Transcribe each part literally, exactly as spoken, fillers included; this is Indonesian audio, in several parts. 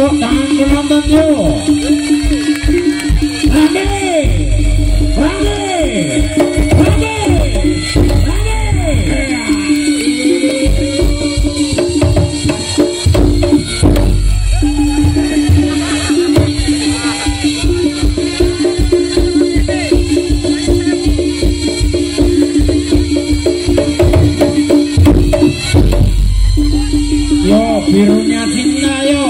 tepuk tangan penonton yuk. Rame, rame, rame, rame. Yo, birunya cinta yo.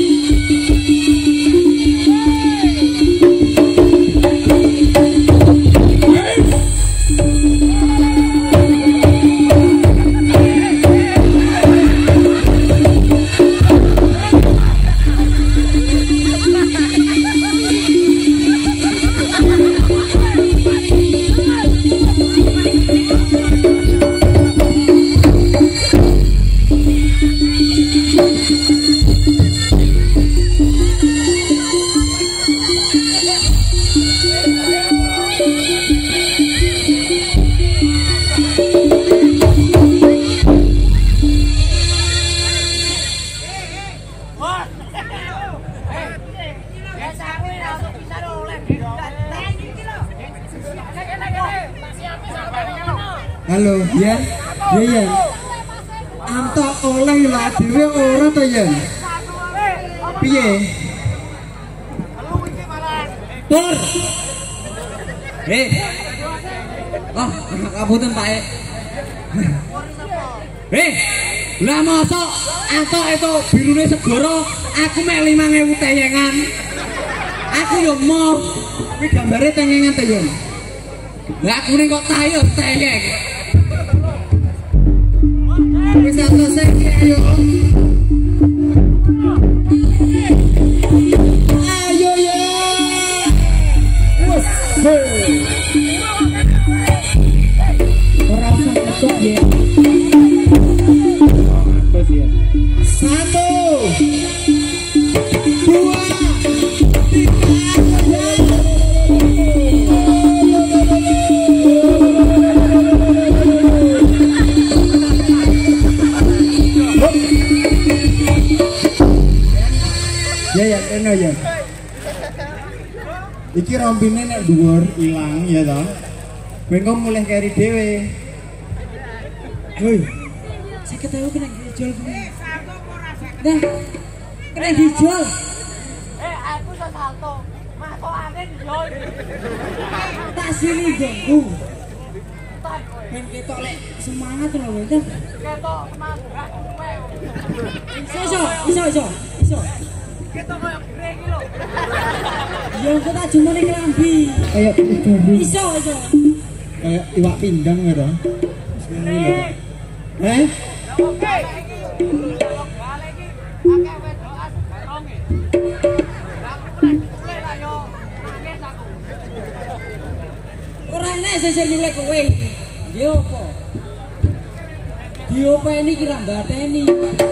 Halo, ya, ya, ya. Antok oleh lah, dhewe ora to ya. Piye? Pur. Eh. Oh, kabutan Pak. Eh, lah mosok antok itu birune segoro, aku mek lima ewu tayangan. Aku yo mau. Kuwi gambare tayangan to ya. Lah aku ning kok tayo tayang. Wis selesai ayo. Ayo ya. Wes. Ora usah ketok ya. Terus ya. Satu. Dua. Ya ya, kena ya. Iki rombine nek dhuwur ilang ya toh. Bengko mulih keri dhewe. Hoi. Saya ketahu kena dijual kuwi. Dah. Kena dijual. Eh, aku iso salto. Masukane dijual. Tak sini gongku. Ben ketok lek semangat lho, Bang. Ketok semangat kowe. Iso, iso, iso, iso. Ketok koyo gede iki lho. Ya kok tak jumane kelambi. Kayak ibu. Iso, iso. Kayak iwak pindang ya toh. Eh? Oke. Bale iki akeh wedok asuk baronge. Aku pernah ditule lah yo. Nangis aku. Ora enak sesir nyulek kowe. Yo apa? Diopeni ki ra mbateni.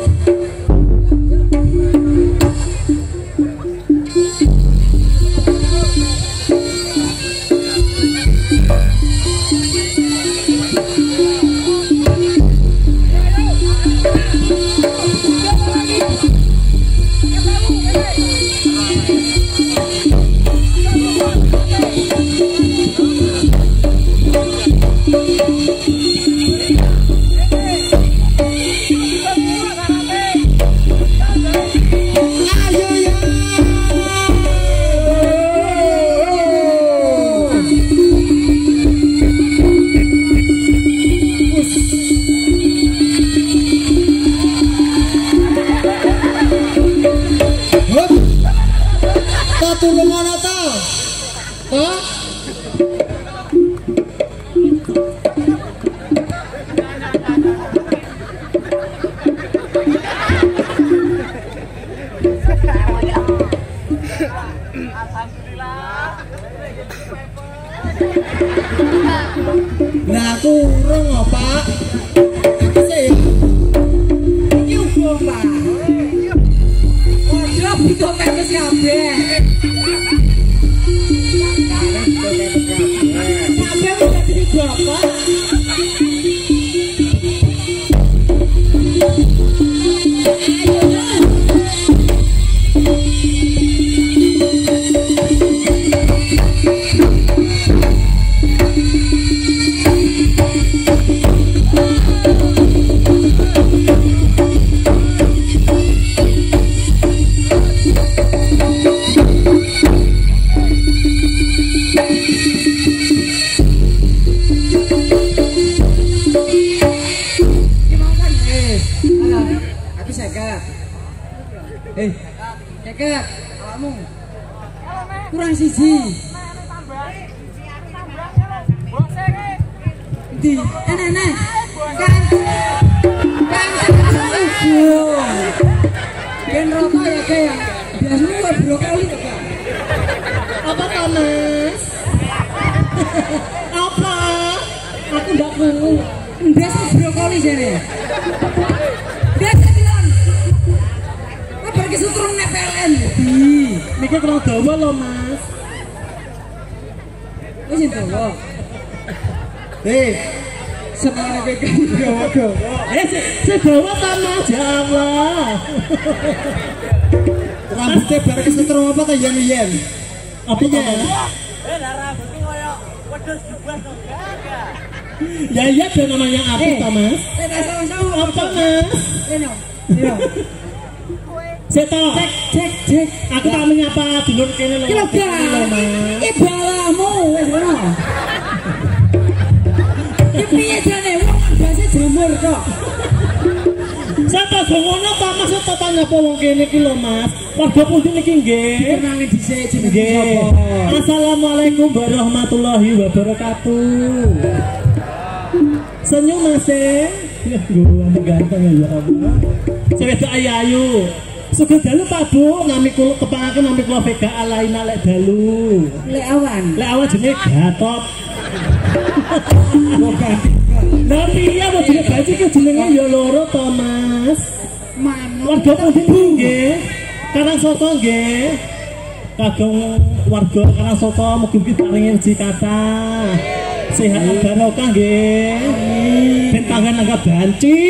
Tulungan atau toh? Alhamdulillah. Nah aku urung oh, Pak. Aku sih iki uga Pak. Ojo butuh pepes kabeh. Kabeh udah jadi bapak. Ayo, Eh, keket, awakmu. Kurang siji. Di, enak-enak. Kan. Kan ibu. Ben rokok ya kayak. Biasanya kok brokoli to, Kak. Apa Thomas? Apa? Aku ndak mau. Ndas brokoli jane. Ndas bilang. Apa iki sutrung nek P L N? Ih, niki kurang dawa lho, Mas. Wis dawa. Eh, sebenarnya pegang dawa-dawa. Eh, sedawa sama Jawa. Rambutnya bar kesetrum apa ta yen-yen? Apa ya? Eh, lah rambutnya koyo wedhus jubah to, gak? Ya iya ada namanya apa, Eh, Mas? Kita sama-sama Apa, Mas? Eno. Eno. Seto. Cek, cek, cek. Aku tak menyapa dulur kene lho. Kilo Kene lho, gak? Mas. Iki balamu wis ngono. Iki piye jane wong base jamur kok. Seto ngono ta Mas seto tanya apa wong kene iki lho, Mas. Warga pundi niki nggih? Kenange dhisik jenenge Nggih. sapa? Assalamualaikum warahmatullahi wabarakatuh. Senyum Mas. Ya gua ganteng ya Allah. Cewek ayu-ayu. Sugih dalu Pak Bu, nami kula kepangaken nami kula Vega Alaina lek dalu. Lek awan. Lek awak jenenge Gatot. Kok ganti. Lah piye mau jenenge Baci ki jenenge ya loro to, Mas. Mana? Warga pundi nggih? Karang Soko nggih. Kagem warga Karang Soko mugi-mugi paringi rezeki kathah. Sehat barokah nggih. Ben tangan angka banci.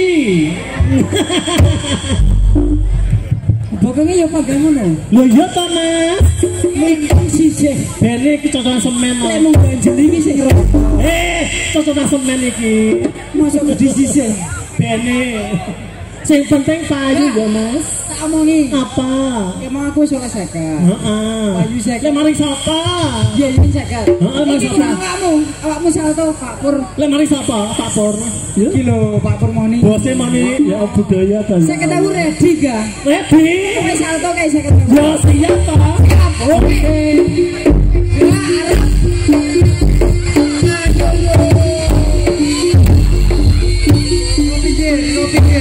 Pokoknya ya pagah ngono. Lho iya to, Mas. Mingkung sisih. Bene iki cocokan semen. Lek mung ganjel iki sing ro. Eh, cocokan semen iki. Mosok di sisih. Bene. Sing penting payu ya, Mas. Tak omongi. Apa? Emang aku wis ora seket. Heeh. Payu seket. Lek mari sapa? Iya, iya seket. Heeh, Mas. Iki awakmu, awakmu salto Pak Pur. Lek mari sapa? Pak Pur. Ya. Iki lho Pak Pur Moni. Bose mani ya budaya ta. Seket ewu ready ga? Ready? Wis salto kae seket ewu. Ya siap ta. Oke. Gerak. Pikir, pikir.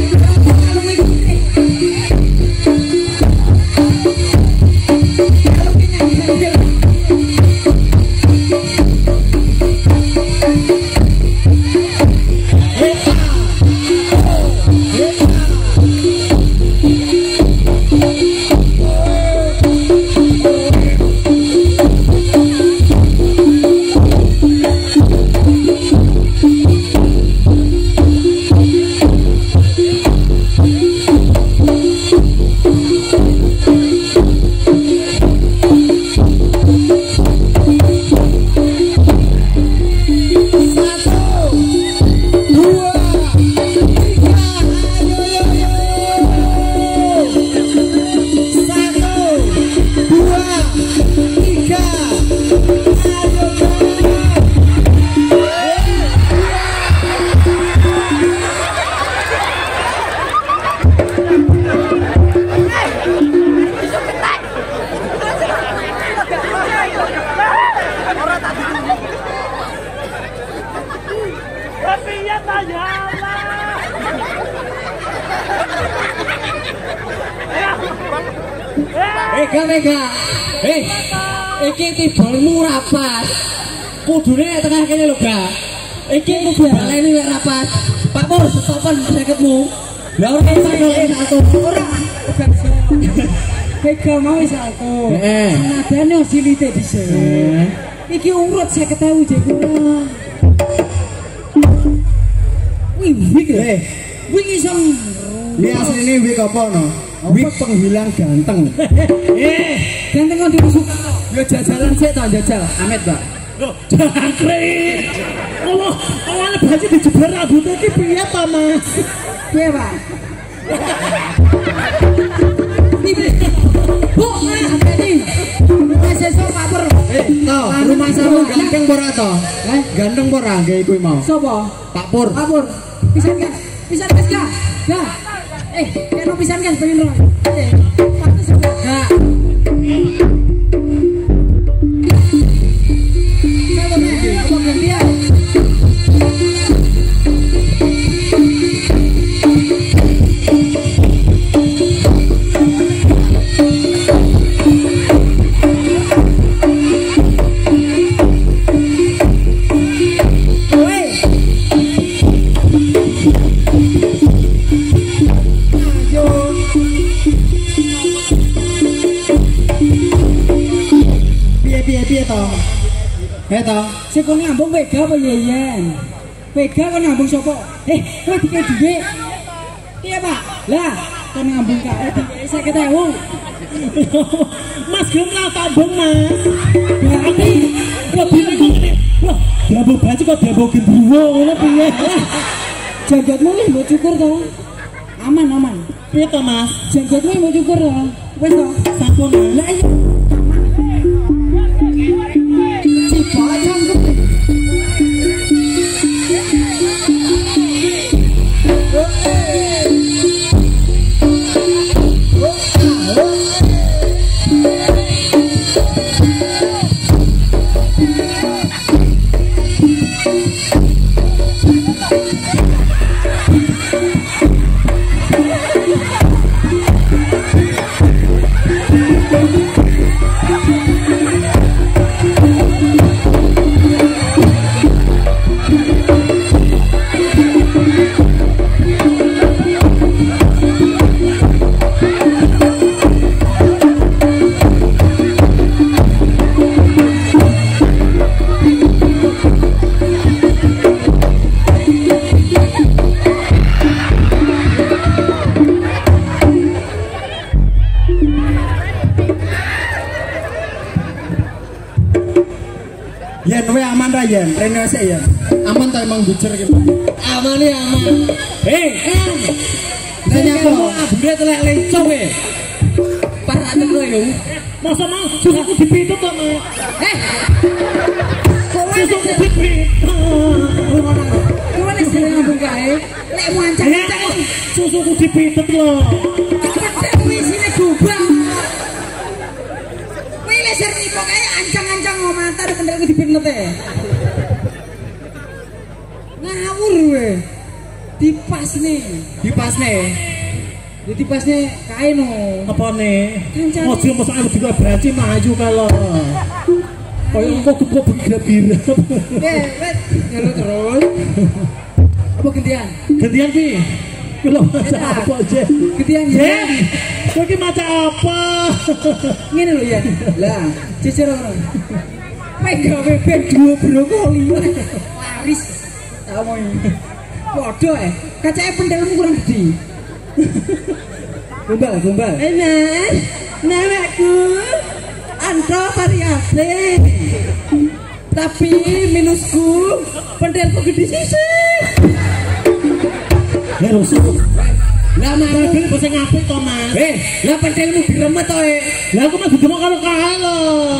Mega mega. Eh, iki tibolmu rapat. Kudune tengah kene lho, Ga. Iki kudu baleni lek rapat. Pak Pur, stopen jaketmu. Lah ora iso satu. Ora. Mega mau satu. Heeh. Nadane silite dhisik. Iki urut seket ewu jek ora. Wih, wih. Eh, wih iso. Ini aslinya wig apa no? Wig penghilang ganteng. Eh, ganteng kok dirusukan. Yo jajalan sih tak jajal. Amit Pak. Loh, jangkrik. Allah, awalnya baju dijeber rambutnya iki piye ta, Mas? Piye, Pak? Bu, hati-hati. Mahasiswa Pak Pur. Eh, toh, rumah sama ganteng pora toh? Eh, Ganteng pora nggih kuwi mau. sapa? Pak Pur. Pak Pur. Pisan gas. Pisan gas ga? Ga. Eh, kena pisan kan pengen roh. Eh, pantes enggak. Kalau nih, apa gantian? Eta, sing kon ngambung Vega apa Yeyen? Vega kon ngambung sapa? Eh, kowe dikek dhuwit. Iya, Pak. Lah, kon ngambung kae dikek seket ewu. Mas gelem ra tambung, Mas. Berarti lebih ngene. Wah, diambo baju kok diambo gendruwo ngono piye? Janggotmu wis mbok cukur to? Aman, aman. Piye to, Mas? Janggotmu mbok cukur to? Wis to? Sampun. Lah iya. Cipa janggut. yen we aman ra yen, rene sik ya. Aman ta emang bujer gitu. Aman ya aman. Hei, Em. Nanya Nanya apa? abure telek lencong e. Parah teko yo. masa mang susuku dipitut kok, Mas. Eh. Kowe Susuku dipitut. Kowe nek sing ngambung kae, lek wancang-wancang Susuku dipitut lho. Petek isine gubang. Kowe lek ser nipo kae ancang-ancang ngomatar kendhelku dipitut e. Ngawur kowe. Dipasne. Dipasne. Jadi pasnya kain no. Apa nih? Kancane. Ojo masa aku juga berarti maju kalau. Koyo kok kok begira-gira. Eh, wet, nyelu terus. Apa gantian? Gantian ki. Kulo maca apa aja. Gantian Jen, ya. kowe ki maca apa? Ngene lho ya. Lah, jejer ngono. Pegawe ben dua brokoli. Laris. Tak mau. Podo eh. Kacake pendelmu kurang gede. Gombal, gombal. Enak, namaku Andro Variable. Tapi minusku pendelku gede sisih. Ya rusuh. Lah marah Mobil bisa ngapit to, Mas. Eh, lah pendelmu diremet to e. Lah aku mah gedemok karo kae lho.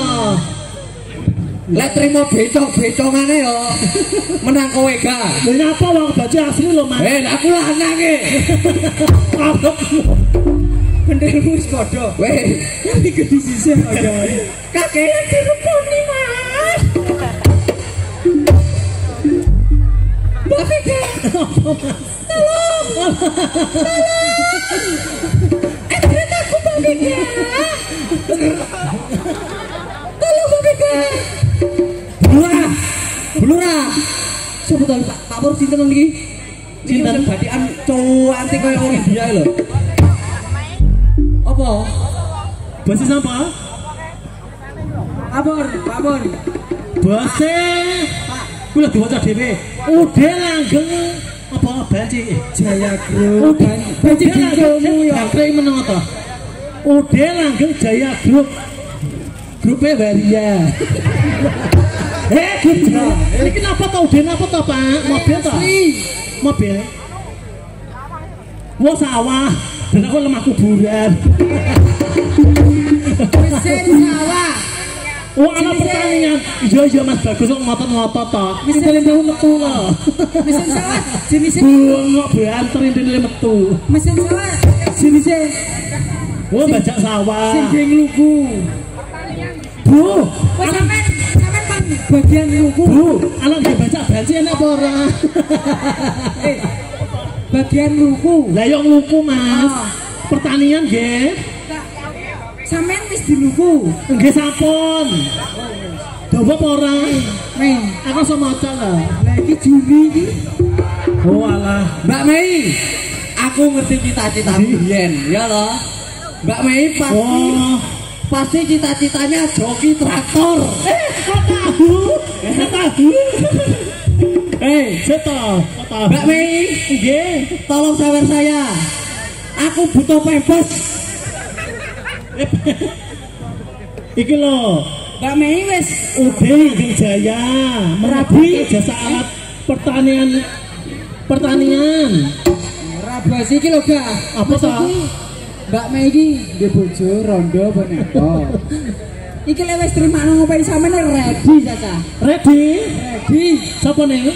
Lah trimo becok-becongane yo. Menang kowe ga. Lha nyapa wong baju asli lho, Mas. Eh, lah aku lanang e. Kapok. Pendelmu wis padha. Weh, tapi gede sisih aja. Kakean direponi, Mas. Mbak Vika. Tolong. Tolong. Edrit aku Mbak Vika. Tolong Mbak Vika. Blura. Blura. Coba tolong Pak, Pak Pur sinten iki? Sinten badikan cowok anti koyo wong India lho. Apa? Basi sapa? Abor, Pak Pur. Base. Kula diwaca dhewe. Ude langgeng apa banci? Jaya Group. Banci dikomu ya. Jangkrik meneng to. Ude langgeng Jaya Group. Grupe Waria. Eh, gitu. Ini kenapa tau Ude napa to, Pak? Mobil to? Mobil. Wah sawah. Dan aku lemah kuburan. Mesin sawah. Oh, ana pertandingan. Iya iya Mas Bagus kok ngotot-ngotot to. Intine metu lho. Mesin sawah jenisnya Bungok banter intine metu. mesin sawah jenisnya Oh, bajak sawah. sing geng lugu. Bu, Kok sampean sampean pang bagian lugu. Bu, anak dia baca banci enak apa ora? Eh, bagian lugu. Lah yo ngluku, Mas. Ah. Pertanian nggih. Sampean wis dilugu. Nggih sampun. Dawa apa ora? Mei, Aku iso maca lho. lah iki Juni iki. Oh alah. Mbak Mei, aku ngerti cita-cita biyen, ya loh. Mbak Mei pasti Oh, pasti cita-citanya joki traktor. eh kok tahu? Kok tahu? Eh, seto, kok tahu? Mbak Mei, Nggih. tolong sawer saya. Aku butuh pempes. Iki lho, Mbak Mei wis Udin Inggil Jaya merabi jasa alat pertanian pertanian. Rabas iki lho, Ga. Apa ta? Mbak Mei iki ndek bojo rondo apa neko. Iki lek wis terima nang ngopeni sampean ready Caca. Ready? Ready. Sapa nih?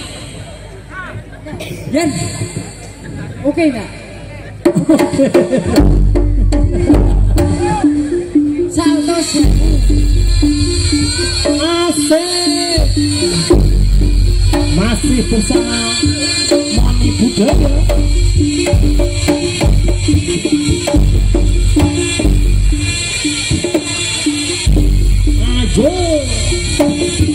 Yan. Oke enggak? Saltos. Asik. Masih bersama Moni Budaya. Ayo.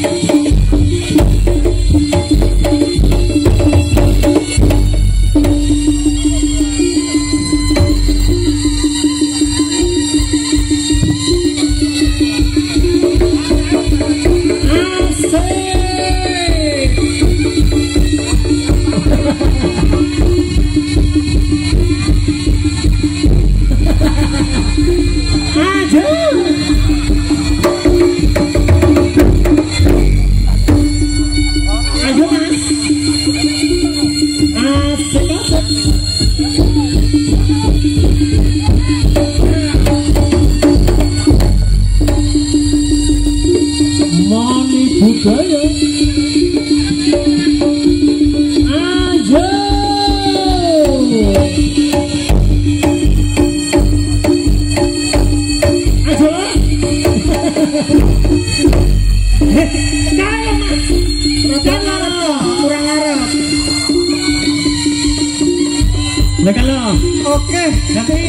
Lekan lo. oke. Nanti.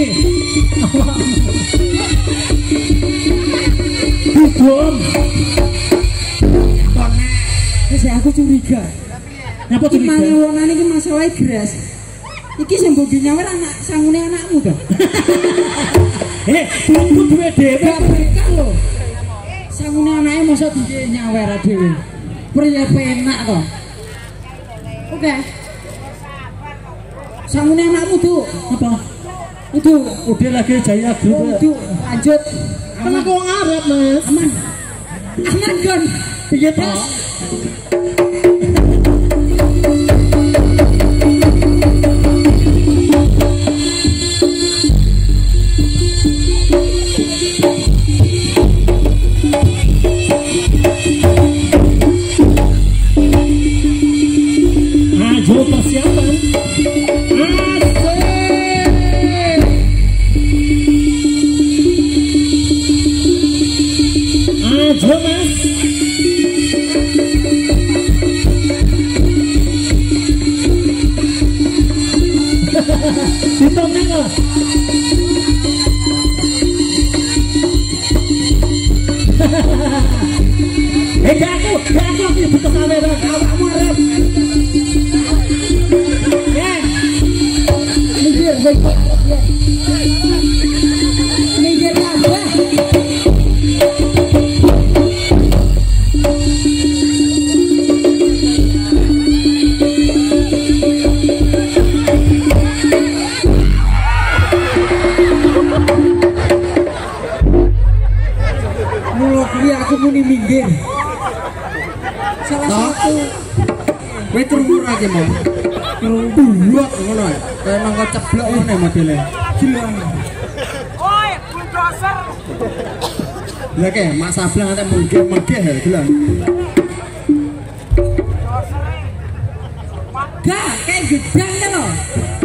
Bidom. Wis aku curiga. Nyapa Iki curiga? mangonan iki masalah gras. Iki sing mbok nyawer anak sangune anakmu to. Eh, tuku duwe dhewe. Gak berkah lho. Sangune anake mosok dhewe nyawer dhewe. Priye penak to. Oke. Sangune anakmu tuh. Apa? Itu Udah lagi Jaya Group. itu lanjut. Kan Aman. aku wong Arab, Mas. Aman. Aman Gon. Piye to? Ayo persiapan. Asik. Ayo Mas. Ditongeng kok. Eh gak aku, gak aku aku butuh kamera. Awakmu Arab. Ya. Minggir, minggir. Minggir kabeh. Mula kuwi aku muni minggir. Salah satu Kowe krungu ra ki mau. Buak ngono ae. Kayak nang ceblok ngono modele. jelang. Oi, bulldozer. Lah ke Mak Sablang ate mengge-mengge ya gelang. Gak, kayak gedang kan loh.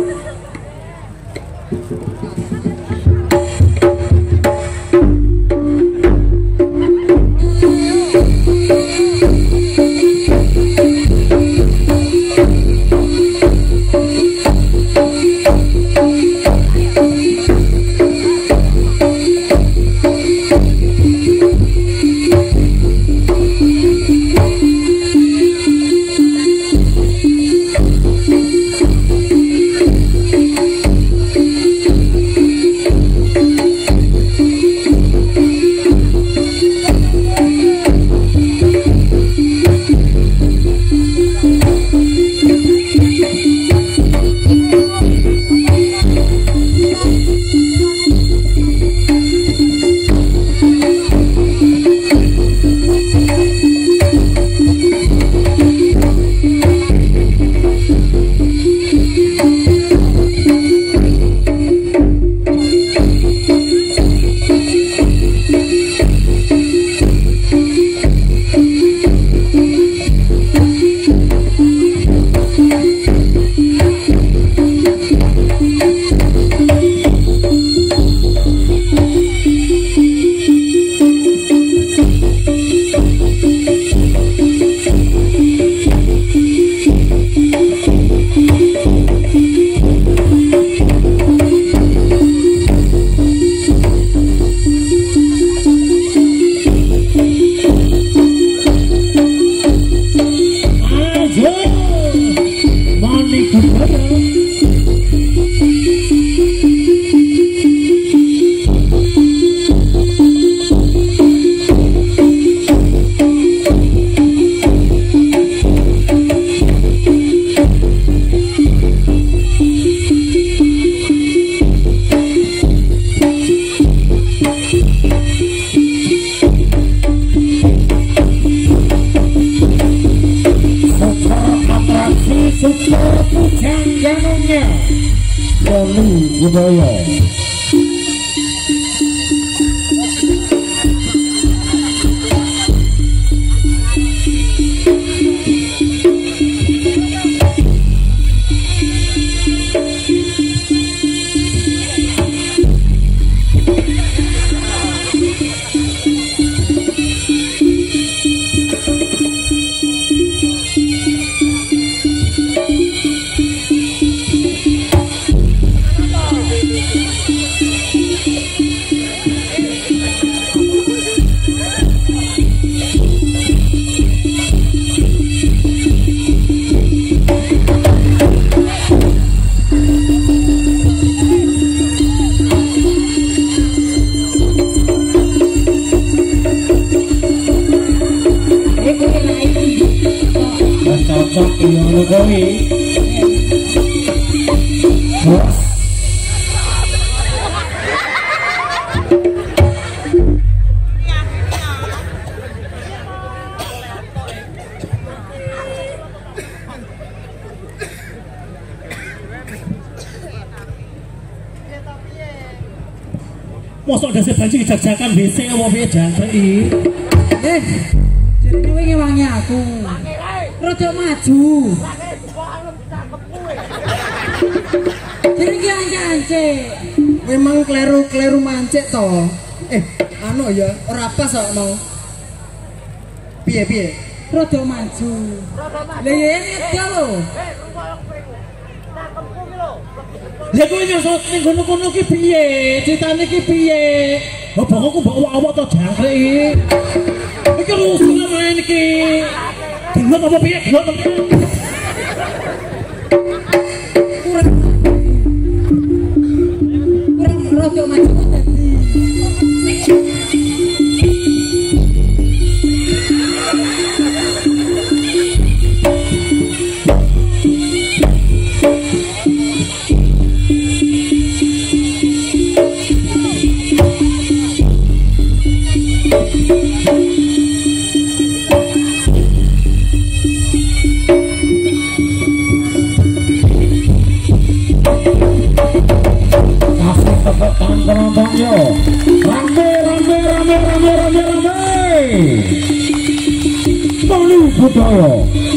Budaya. Cocok yang lugawi bos mosok dasar banci jajakan W C apa piye jangkrik Eh, jadi ini wingi wangi aku rada maju jadi ini ancek Memang kleru-kleru mancek toh. Eh, anu ya, ora pas kok mau. Piye-piye? rada maju lha ya ngedol lho lha kowe nyosot ning kono-kono ki piye? Critane ki piye? Lah bokku mbok awak to jangkrik iki. Iki rusuh main iki. Gelem apa piye? Gelem apa piye? kurang kurang rada maju tadi Budaya